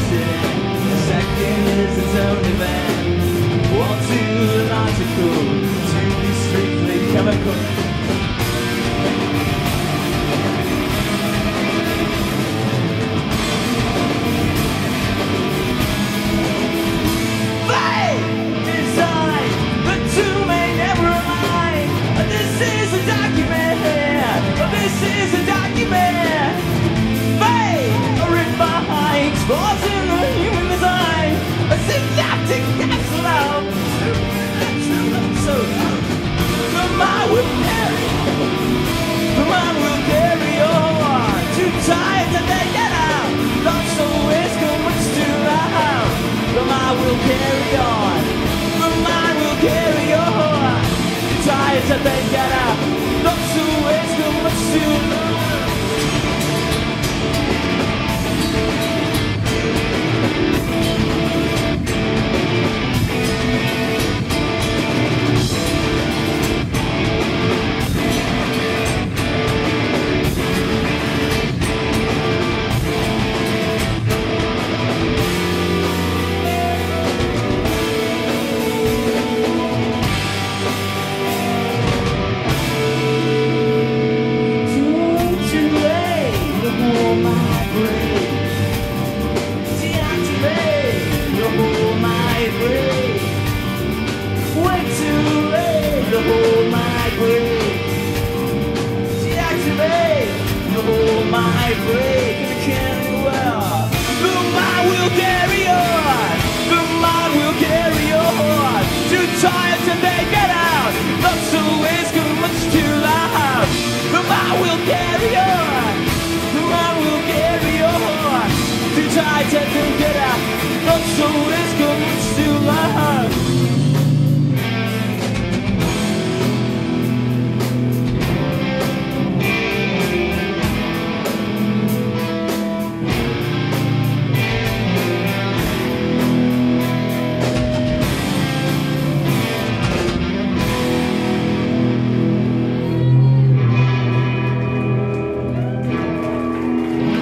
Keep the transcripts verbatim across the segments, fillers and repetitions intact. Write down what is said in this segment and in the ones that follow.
city. A second is its own event. One too logical to be strictly chemical. Exposing the human design, a synaptic capsule out. So the mind will carry, the mind will carry on. Too tired to they get out. Lost so it's too much too loud. The mind will carry on, the mind will carry on. Too tired to they get out. Lost so it's too much too loud. My break in the candy well. The mind will carry on. The mind will carry on. Too tired to make it out. Not so it's too much too loud. The mind will carry on. The mind will carry on. Too tired to make it out. Not so it's too much too loud.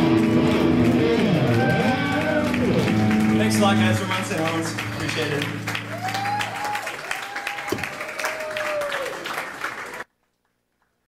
Thanks a lot, guys, for Months and Owens. Appreciate it.